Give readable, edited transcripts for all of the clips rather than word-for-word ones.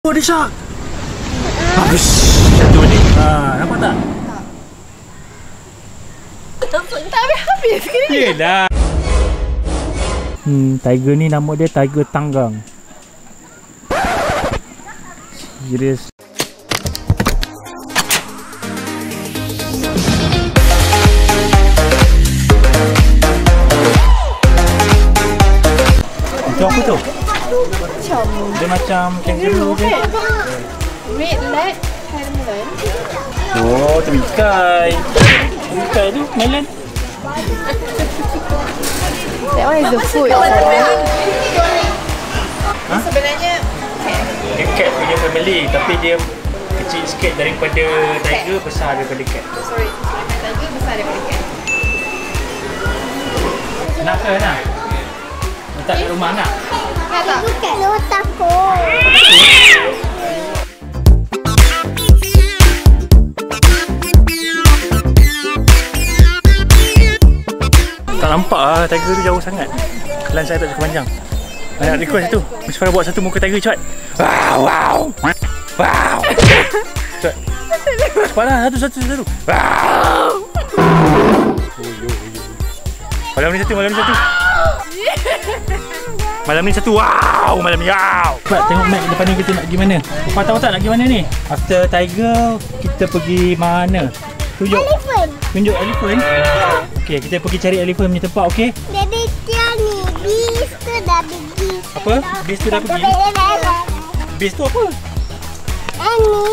Oh, ada shark. Satu ni. Nampak tak? Tak habis ke ni? Yelah. Tiger ni nama dia Tiger Tanggang. Serius. Itu apa tu? Dia macam kangaroo je. Red leg hermelin. Oh, terikai. Terikai tu, melon. That one is the food. Sebenarnya Dia cat punya family, tapi dia kecil sikit daripada tiger, besar daripada cat. sorry, tiger besar daripada cat. Nak ke nak? Letak kat rumah nak? Nak tak? Lu takut. Tak nampak lah, tiger tu jauh sangat. Kelan saya tak cukup panjang. Nak request tu. Mesti Farah buat satu muka tiger cepat. Wow, wow. Wow. Cepat. Cepatlah, satu. Wow. Malam ni satu. Malam ni satu. Wow, malam ni. Wow. Cepat tengok map depan ni kita nak pergi mana. Kau tahu tak nak pergi mana ni? After tiger, kita pergi mana? Tunjuk elephant. Okey, kita pergi cari elephant punya tempat, okey? Jadi dia ni, beast tu dah pergi. Apa? Beast tu dah pergi? Beast tu apa? Ini.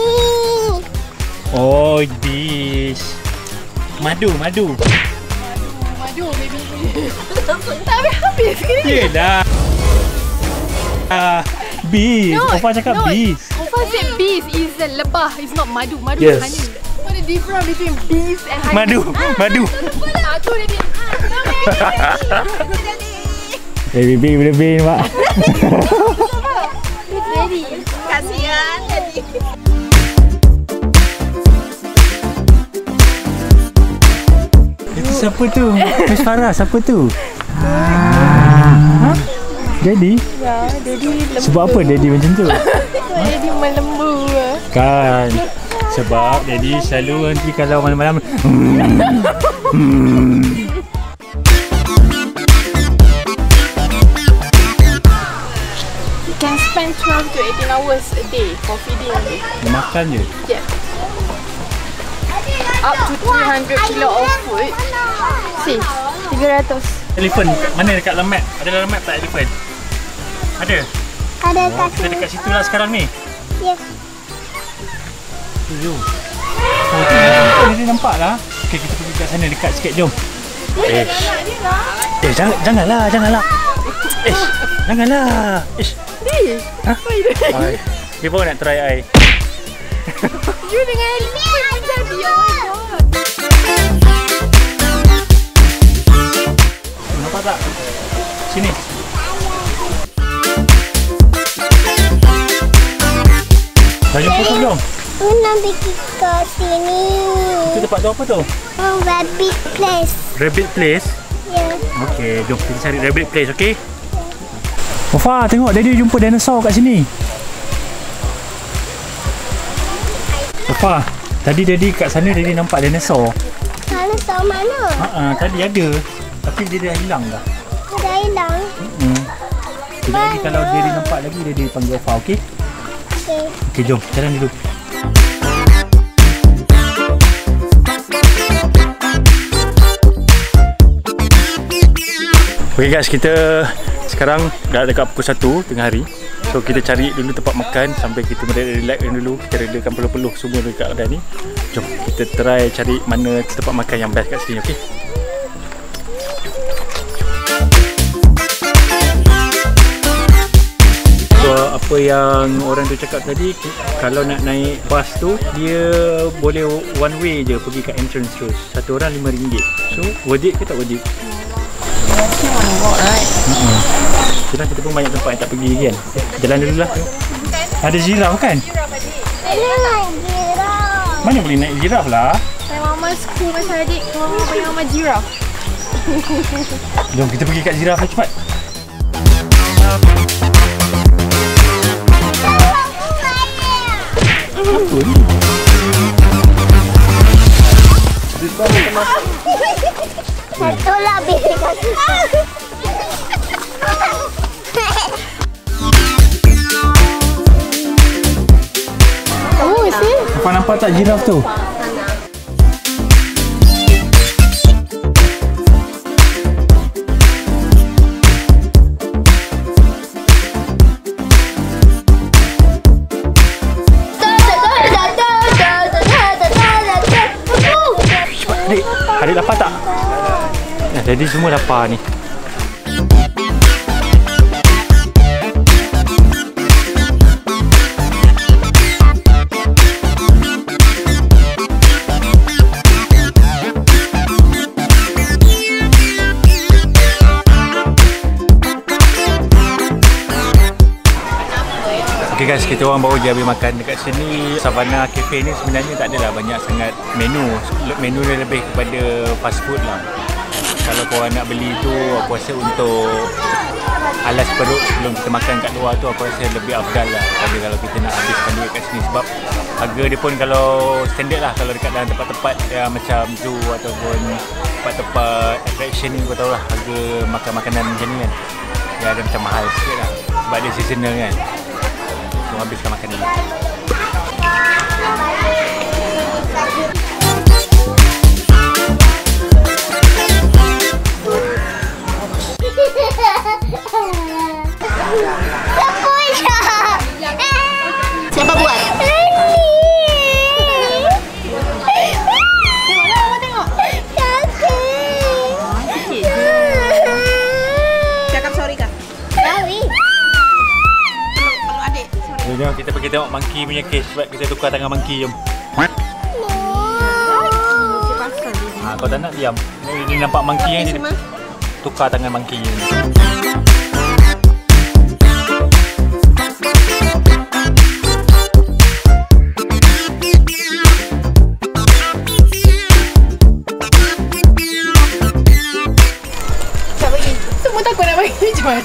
Oh, beast. Madu. Madu, baby. Tak habis ke ni? Yelah. Beast. Opa cakap beast. Opa said bees is a lebah. It's not madu. Madu Yes. is honey. What the difference between bees and honey? Madu. Aku dah ni. Baby, lebih mak. Ready. Kasihan tadi. Itu siapa tu? Miss Farah, siapa tu? Daddy? Ya, Daddy lembu. Sebab apa Daddy macam tu? Daddy melembu. Kan. Sebab Daddy selalu nanti kalau malam-malam You can spend 12 to 18 hours a day for feeding only. dia makan je. Yeah. Up to 300 kilo of food. See, 300. Elephant mana dekat dalam map? Ada dalam map tak elephant? Ada? Ada Oh, kat kita sini. dekat situ lah sekarang ni. Yes. Oh, tu dia nampak lah. Okay, kita pergi kat sana dekat sikit, jom. Janganlah. Janganlah. Ni, Ha? Dia baru nak try air. you dengan elephant pun jadi. Oh my god. Nampak tak? Sini. Dah jumpa tu belum? Aku nak pergi ke sini. Itu tempat tu apa tu? Rabbit place. Rabbit Place. Ya. Okey, jom kita cari Rabbit Place, okey? Wafa, tengok Daddy jumpa dinosaur kat sini. Wafa, tadi Daddy kat sana Daddy nampak dinosaur. Sana tahu mana? Tadi ada. Tapi dia dah hilang dah. Dah hilang. Sekejap lagi kalau Daddy nampak lagi Daddy panggil Wafa, okey? Okay. Okey, jom jalan dulu. Okay guys, kita sekarang dah dekat pukul 1 tengah hari. So kita cari dulu tempat makan sampai kita relax dulu. Kita redakan peluh-peluh semua dekat kedai ni. Jom kita try cari mana tempat makan yang best kat sini, okey? So apa yang orang tu cakap tadi, kalau nak naik bas tu dia boleh one way je pergi kat entrance terus. Satu orang RM5. So worth it ke tak worth it? Sekarang kita pun banyak tempat yang tak pergi kan. Jalan dulu lah. Ada jiraf kan? Ada naik jiraf. Mana boleh naik jiraf lah. My mama school macam adik. Mama panggil mama jiraf. Jom kita pergi kat jiraf lah cepat. mama. Satu lebih. Oh, see? Nampak tak jiraf tu? Adik lapar tak? Jadi semua lapar ni. Okay guys, kita orang baru je habis makan dekat sini. Savannah Cafe ni sebenarnya tak adalah banyak sangat menu. Menu dia lebih kepada fast food lah. Kalau korang nak beli tu, aku rasa untuk alas perut sebelum kita makan kat luar tu, aku rasa lebih afdal lah daripada kalau kita nak habiskan duit kat sini. Sebab harga dia pun kalau standard lah, kalau dekat dalam tempat-tempat yang macam zoo ataupun tempat-tempat attraction ni, kau tahu lah harga makan makanan macam ni kan, dia ada macam mahal sikit lah sebab dia seasonal kan. Habiskan makan ni. Siapa buat? Cakap sorry kah? Sorry. Jom kita pergi tengok monkey punya case sebab kita tukar tangan monkey. Jom. Kau tak nak diam. Dia nampak monkey yang dia tukar tangan monkey ni. Tak bagi. Semua takut nak bagi macam mana?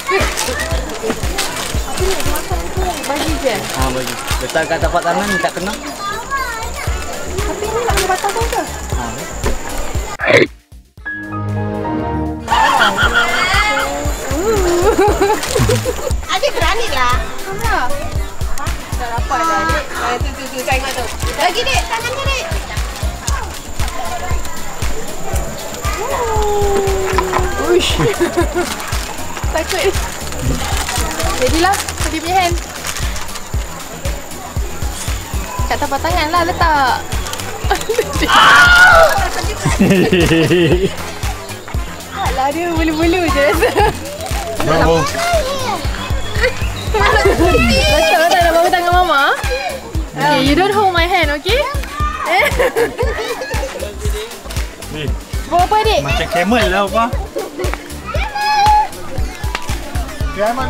Bagi je? Bagi. Letak kat tapak tangan ni tak kena. Tapi ni nak kena batal kau ke? Adik berani lah. Mana? Dah dapat dah adik. Tu, tengok tu. Lagi dek, tangan dia dek. Uish. Takut ni. Jadilah, dia punya hand. Kat tapak tangan lah letak. Alah dia bulu-bulu je rasa. Bravo. Betul tak nak bawa tangan mama? Okay, you don't hold my hand, okay? Ni, Bawa apa adik? macam camel lah apa? Camel.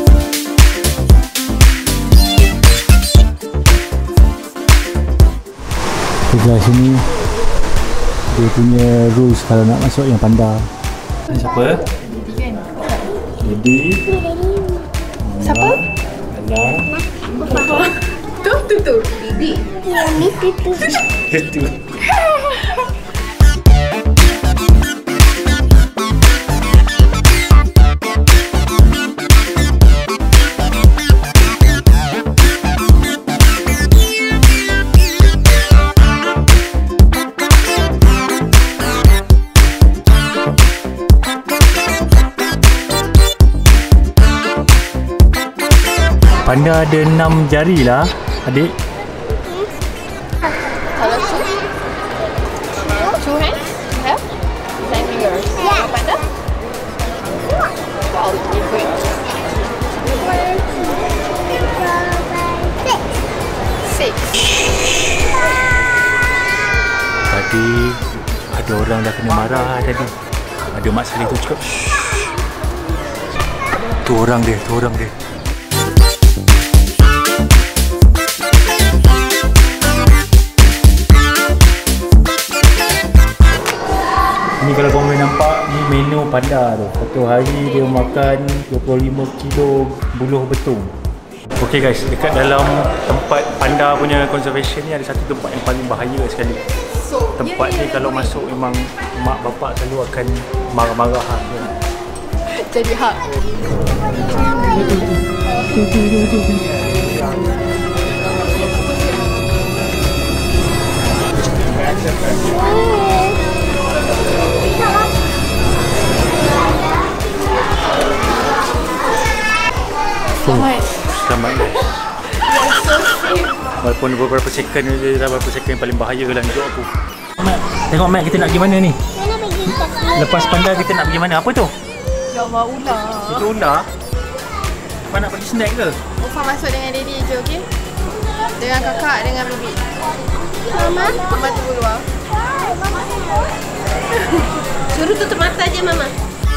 Sebelah sini dia punya rules kalau nak masuk yang panda. Siapa? Lady. Siapa? Alah. Tu. Didi. Ya, ni tu. Itu. Panda ada 6 jari lah, adik. Kalau two hands, you have 10 fingers. Yeah. Panda? Wow, you great. 6. Tadi ada orang dah kena marah tadi. Ada mak salih tu cakap, shh. Tu orang dia. Ni kalau korang boleh nampak, ni menu panda tu. Satu hari dia makan 25 kilo buluh betung. Okay guys, dekat dalam tempat panda punya conservation ni ada satu tempat yang paling bahaya sekali. Tempat ni kalau masuk memang mak bapak selalu akan marah-marah. Jadi hak. Selamat guys. Walaupun beberapa second je, dah beberapa second yang paling bahaya dalam hidup aku. Mat, tengok Mat, kita nak pergi mana ni? Mana pergi kat Lepas panda kita nak pergi mana? Apa tu? Ya Allah, ular. Itu ular? Apa nak pergi snack ke? Ufa masuk dengan Daddy je, okey? Dengan kakak, dengan bibi. Mama? Mama tunggu luar. Suruh tutup mata je, Mama.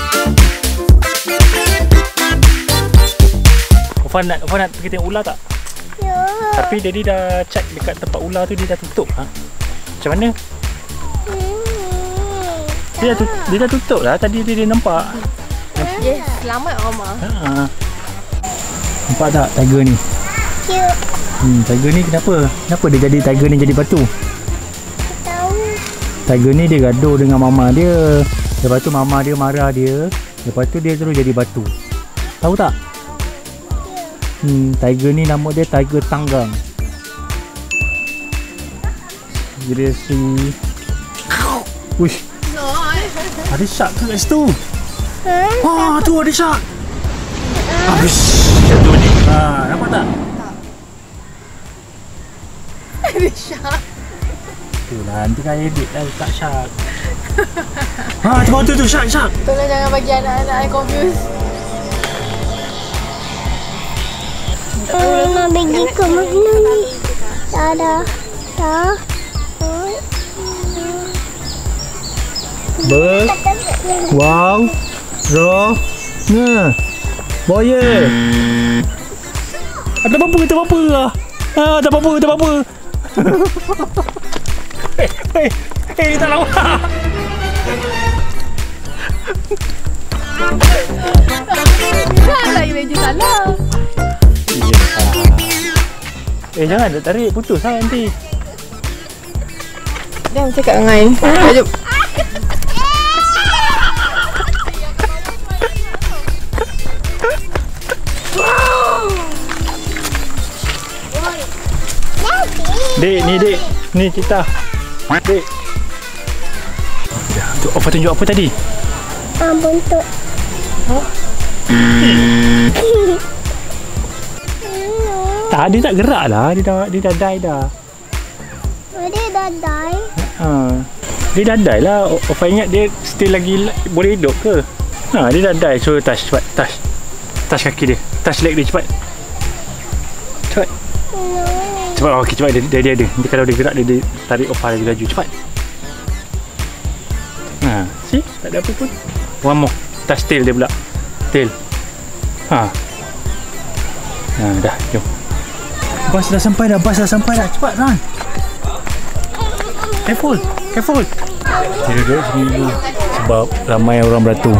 Ufan nak pergi tengok ular tak? Ya. Tapi Daddy dah check dekat tempat ular tu, dia dah tutup. Ha? Macam mana? Dia dah tutup lah. Tadi dia nampak. Yes, selamat Mama. Ha. Nampak tak tiger ni? Cute. Tiger ni kenapa? Kenapa dia jadi tiger ni jadi batu? Tahu. Tiger ni dia gaduh dengan mama dia. Lepas tu mama dia marah dia. Lepas tu dia terus jadi batu. Tahu tak? Tiger ni nama dia Tiger Tanggang. Dia si Uish. Ada shark ke kat situ? Wah, tu ada shark. Habis jatuh ni. Nampak tak? Ada shark. Itulah, nanti kan edit lah letak shark. Tu shark. Tolong jangan bagi anak-anak yang confused. Mama pergi ke mana ni? Tak. Wow. Boye. Tak apa-apa lah. Tak apa-apa. Dia tak lawan. Salah imagine salah. Jangan tarik, putus lah nanti. Jangan cakap dengan Ain. Jom. Dek, ni kita. Dek. Apa tunjuk apa tadi? Buntut. Tak, dia tak gerak lah. Dia dah die dah. Dia dah die. Dia dah die lah. Ofa ingat dia still lagi boleh hidup ke? Dia dah die. So touch cepat. Touch kaki dia. Touch leg dia cepat. Cepat. Cepat. Okey, cepat. Dia ada. Nanti kalau dia gerak, dia tarik Ofa lagi laju. Cepat. See? Tak ada apa pun. One more. Touch tail dia pula. Tail. Dah. Jom. Bas dah sampai dah. Cepat, run. Careful. Dia duduk sini dulu. Sebab ramai orang beratur.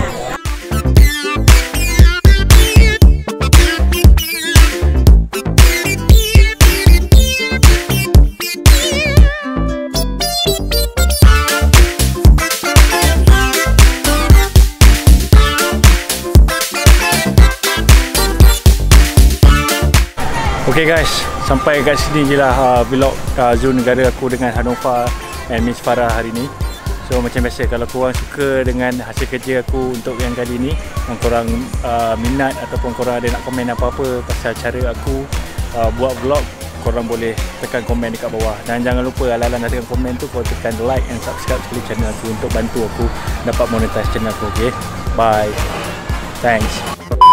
Okay guys, sampai kat sini je lah vlog Zoo Negara aku dengan Hanofa and Miss Farah hari ni. So macam biasa, kalau korang suka dengan hasil kerja aku untuk yang kali ni, dan korang minat ataupun korang ada nak komen apa-apa pasal cara aku buat vlog, korang boleh tekan komen dekat bawah. Dan jangan lupa ala-ala nak tekan komen tu, korang tekan like and subscribe sekali channel aku untuk bantu aku dapat monetize channel aku. Okay, bye, thanks.